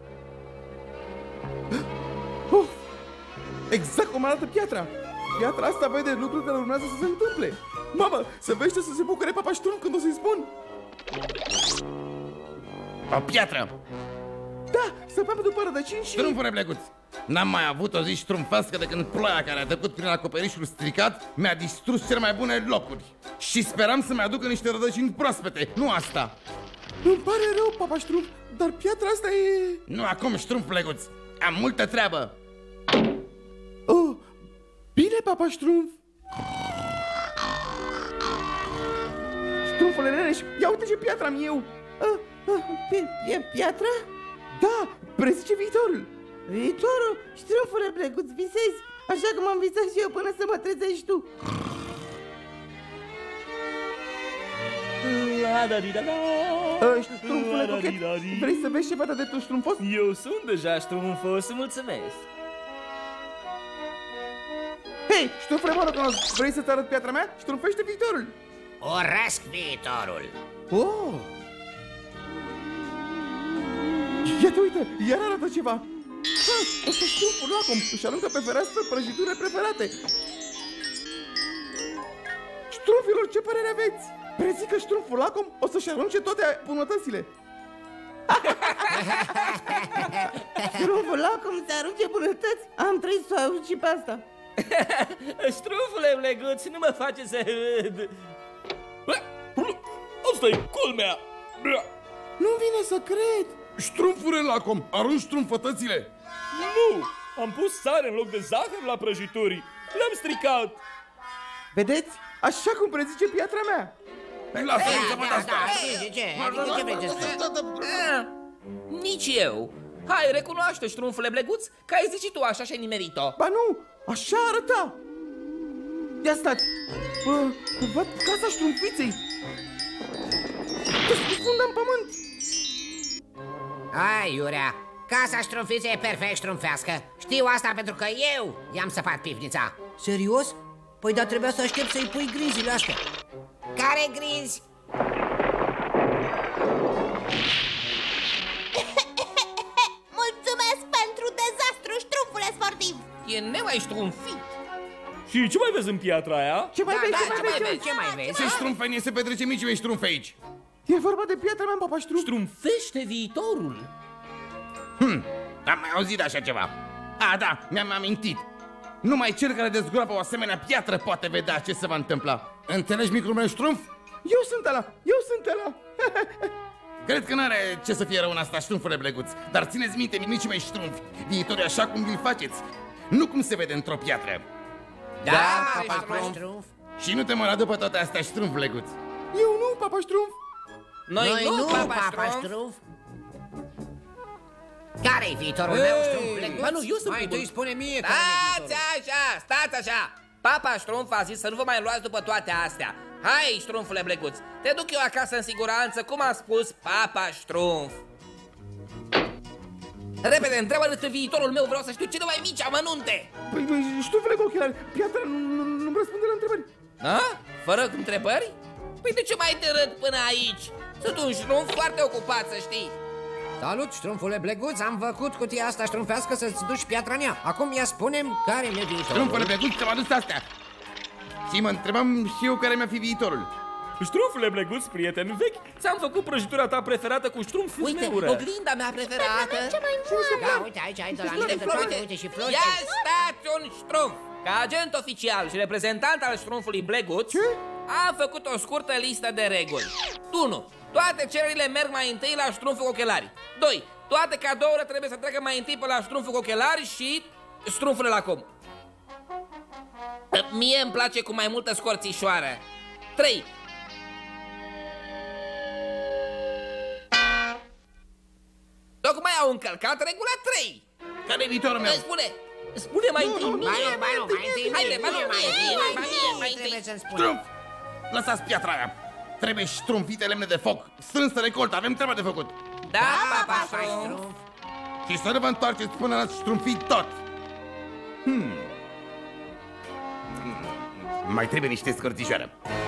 Oh! Exact cum arată piatra! Piatra asta vede lucruri care urmează să se întâmple! Mamă, se vește să se bucure Papa Ștrumf când o să-i spun! O piatră! Da, săpăm după rădăcini și... Ștrumfule Bleguț, n-am mai avut o zi ștrumfească de când ploaia care a trecut prin acoperișul stricat mi-a distrus cele mai bune locuri. Și speram să-mi aducă niște rădăcini proaspete, nu asta. Îmi pare rău, Papa Ștrumf, dar piatra asta e... Nu acum, Ștrumf Bleguț, am multă treabă. Oh, bine, Papa Ștrumf. Ștrumfule Leneș, ia uite ce piatra am eu. E piatra? Da, prezice viitorul. Viitorul? Ștrumfule Bleguț, visezi, așa cum am visat și eu până să mă trezești tu. Ștrumfule Cochet, vrei să vezi ceva de dreptul ștrumfos? Eu sunt deja ștrumfos, mulțumesc. Hei, ștrumfule Morocos, vrei să-ți arăt piatra mea? Ștrumfește viitorul. Oresc viitorul. Oh! Iată, uite, iar arată ceva. Ăsta ștrumful acum își aruncă pe fereastră prăjiturile preferate. Ștrumfilor, ce părere aveți? Prezic că ștrumful acum o să-și arunce toate bunătățile. Ștrumful acum să arunce bunătăți? Am trăit să aud și pe asta. Ștrumfule Bleguț, nu mă face să râd. Asta-i culmea. Nu vine să cred. Ștrumfule Lacom, arunci ștrumfătățile? Nu! Am pus sare în loc de zahăr la prăjituri. Le-am stricat. Vedeți? Așa cum prezice piatra mea. Lasă-mi să văd asta. Ce vrei să spui? Nici eu. Hai, recunoaște, Ștrumfule Bleguț, că ai zis și tu așa și ai nimerit-o. Ba nu, așa arăta. Ia stați. Văd casa ștrumfiței. Te scufundă în pământ. Hai, Iurea, casa ștrumfiței e perfect ștrumfească. Știu asta pentru că eu i-am săpat pivnița. Serios? Păi dar trebuia să aștept să-i pui grinzile astea. Care grinzi? Mulțumesc pentru dezastru, ștrumfule sportiv. E nemai ștrumfit. Și ce mai vezi în piatra aia? Ce mai vezi? Ce mai vezi? Ce ștrumfenie se petrece micii mei ștrumfe aici? E vorba de piatra mea, Papa Ștrumf. Ștrumfește viitorul. Am mai auzit de așa ceva. Da, mi-am amintit. Numai cel care dezgroapă o asemenea piatră poate vedea ce se va întâmpla. Înțelegi, micul meu Ștrumf? Eu sunt ăla. Cred că n-are ce să fie rău în asta, Ștrumfule Bleguț. Dar țineți minte, micii mei Ștrumfi, viitorul așa cum vi-l faceți, nu cum se vede într-o piatră. Da, Papa Ștrumf. Și nu te măra după toate astea, Ștrumf Bleguț. Eu nu, Papa Ștrumf. Noi nu, Papa Ștrumf. Care-i viitorul meu, Ștrumf Bleguț? Ba nu, eu sunt mai întâi spune mie care Stați așa! Papa Ștrumf a zis să nu vă mai luați după toate astea. Hai, Ștrumfule Bleguț, te duc eu acasă în siguranță, cum a spus Papa Ștrumf. Repede, întreabă despre viitorul meu, vreau să știu cele mai mici amănunte. Păi, Ștrumfule cu ochelari, piatra nu-mi răspunde la întrebări. Fără întrebări? Păi de ce mai te râd până aici? Sunt un Ștrumf foarte ocupat, să știi. Salut, ștrumfule Bleguț, am făcut cutia asta ștrumfească să-ți duci piatra în ea. Acum ia spune-mi care mi-e viitorul. Ștrumfule Bleguț, ți-am adus astea. Și mă întrebam și eu care mi-a fi viitorul. Ștrumfule Bleguț, prieten vechi, ți-am făcut prăjitura ta preferată cu ștrumf Uite, oglinda mea preferată. Da, uite, aici ai de la mine, uite și flori. Ia stați un ștrumf! Ca agent oficial și reprezentant al ștrumfului Bleguț, am făcut o scurtă listă de reguli. 1. Toate cererile merg mai întâi la ștrumful cu ochelari. 2. Toate cadourile trebuie să treacă mai întâi pe la ștrumful cu ochelari și ștrumful la com. Mie îmi place cu mai multă scorțișoară. 3. Tocmai au încălcat regula 3. Care-i viitorul meu? Spune mai întâi mie. Haide, mai întâi. Ștrumf! Lăsați piatra aia. Trebuie ștrumfite lemne de foc. Strâns recoltă, avem treaba de făcut. Da, papa Ștrumf. Și să nu vă întoarceți până l-ați ștrumfit tot. Mai trebuie niște scărțișoară.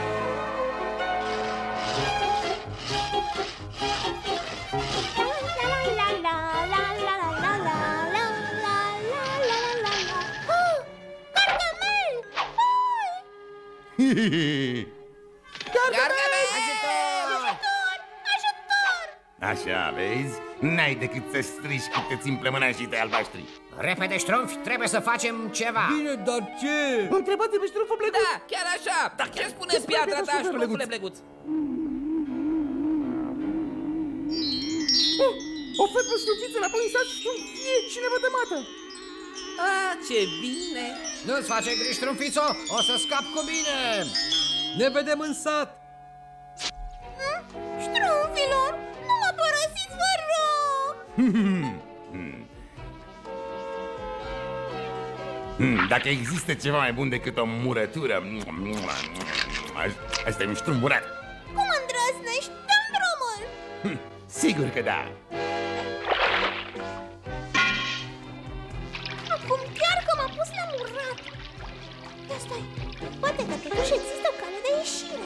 Gargamel! Ajutor! Așa, vezi? N-ai decât să strici cât te țin plămânașii tăi albaștri. Repede, ștrumfi, trebuie să facem ceva. Bine, dar ce? Întrebați-vă pe ștrumful Bleguț. Da, chiar așa. Dar ce spune piatra ta, ștrumfule Bleguț? O fată ștrumfiță înapoi în sat, ștrumfie și nevătămată. Ce bine! Nu-ți face griji, ștrumfițo, o să scap cu bine. Ne vedem în sat. Ștrumfilor, nu mă părăsiți, vă rog! Dacă există ceva mai bun decât o murătură, asta e un ștrumf murat. Cum îndrăznești? Dă-mi drumul! Sigur că da. Acum chiar că m-a pus la murat. Ia stai, poate că totuși există o cale de ieșire.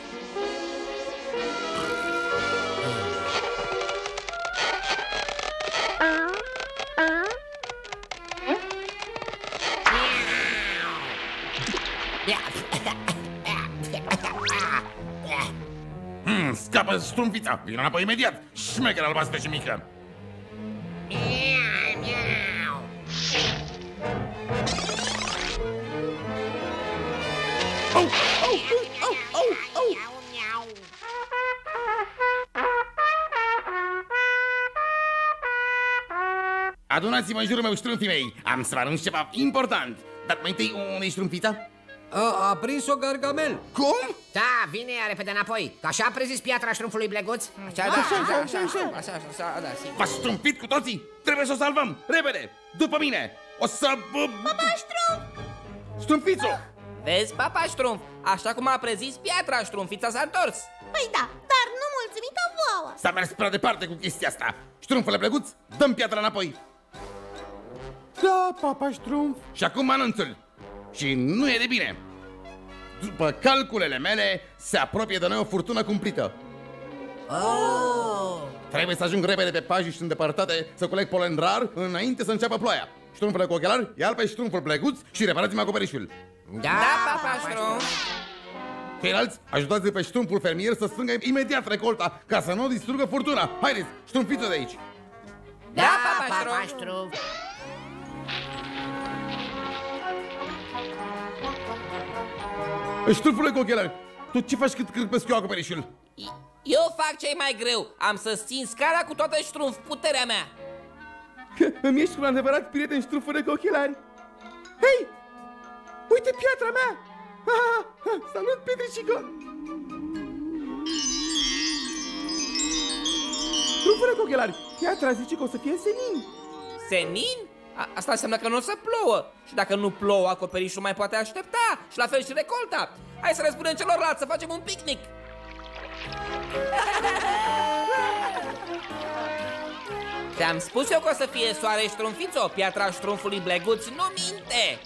Scapă ștrumfița, vină înapoi imediat. Șmecher albastră și mică. Adunați-mă în jurul meu, ștrumfii mei. Am să vă anunț ceva important. Dar mai întâi, unde-i ștrumfița? A prins-o Gargamel. Cum? Da, vine ea repede înapoi. Că așa a prezis piatra ștrumfului Bleguț. Așa, da, sigur. V-ați ștrumfit cu toții? Trebuie să o salvăm, repede, după mine. O să... Papa Ștrumf! Ștrumfițo! Vezi, papa Ștrumf, așa cum a prezis piatra, ștrumfița s-a întors. Păi da, dar nu mulțumită vouă. S-a mers prea departe cu chestia asta. Ștrumfule Bleguț, dăm piatra înapoi. Da, papa Ștrumf. Și acum anunțul. Și nu e de bine. După calculele mele, se apropie de noi o furtună cumplită. Trebuie să ajung repede pe pajiști îndepărtate să coleg polen rar înainte să înceapă ploaia. Ștrumfule cu ochelari, ia-l pe ștrumful Bleguț și reparați-mi acoperișul. Da, papa Ștrumf. Ceilalți, ajutați pe ștrumful fermier să strângă imediat recolta ca să nu o distrugă furtuna. Haideți, ștrumfiță de aici. Da, papa Ștrumf. Ștrumfule cu ochelari, tu ce faci cât cârpesc eu acoperișul? Eu fac ce-i mai greu. Am să țin scara cu toată ștrumf, puterea mea. Îmi ești un adevărat prieten, ștrumfule cu ochelari. Hei! Uite piatra mea! Salut, Petricico! Ștrumfule cu ochelari, piatra zice că o să fie senin. Senin? Asta înseamnă că nu o să plouă. Și dacă nu plouă, acoperișul mai poate aștepta. Și la fel și recolta. Hai să le spunem celorlalți să facem un picnic. Te-am spus eu că o să fie soare, ștrumfițo. Piatra ștrumfului Bleguț nu minte.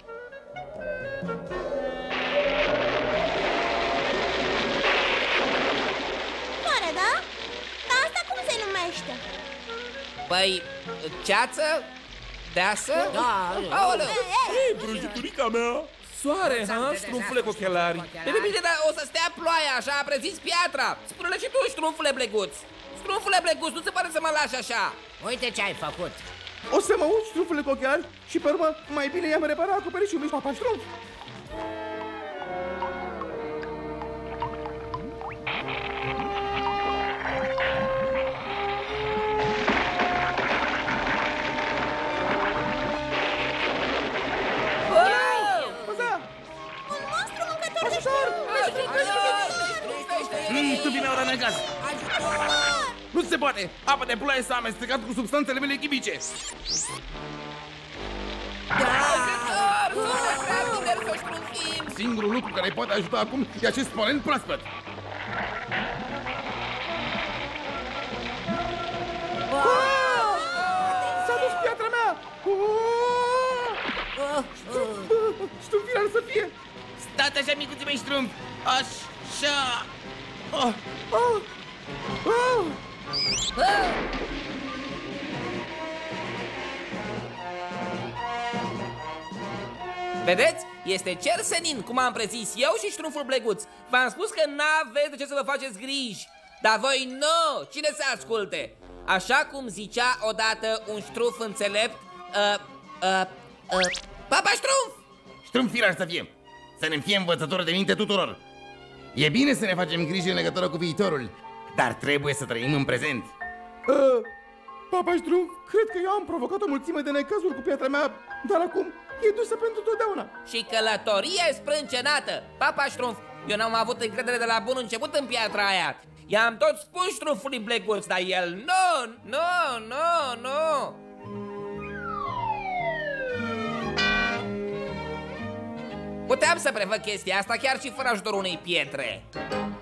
Soare, da? Dar asta cum se numește? Păi, ceață? Deasă? Da. Aoleu! Ei, prăjiturica mea! Soare, ha? Strumfule cu ochelari. Bine, dar o să stea ploaia, așa a prezis piatra. Spune-le și tu, Strumfule Bleguț. Strumfule Bleguț, nu se pare să mă lași așa. Uite ce ai făcut. O să mă urc Strumfule cu ochelari și pe urmă mai bine i-am reparat acoperișul lui Papa Strumf. Tu vine ora în gaz. Nu se poate! Apa de ploaie s-a amestecat cu substanțele mele chimice. Singurul lucru care îi poate ajuta acum e acest polen proaspăt. S-a dus piatra mea! Strumfilar să fie! Stați așa, micuții mei Strumf! Așa! Vedeți? Este cer senin, cum am prezis eu și Strumful Bleguț. V-am spus că n-aveți de ce să vă faceți griji. Dar voi nu! Cine să asculte? Așa cum zicea odată un ștruf înțelept, Papa Strumf! Strumfilar să fie! Să ne fie învățător de minte tuturor! E bine să ne facem griji în legătură cu viitorul, dar trebuie să trăim în prezent. Papa Strumf, cred că eu am provocat o mulțime de necazuri cu piatra mea, dar acum e dusă pentru totdeauna. Și călătoria e sprâncenată. Papa Strumf, eu n-am avut încredere de la bun început în piatra aia. I-am tot spus Strumfului Bleguț, dar el nu. Puteam să prevăd chestia asta chiar și fără ajutorul unei pietre.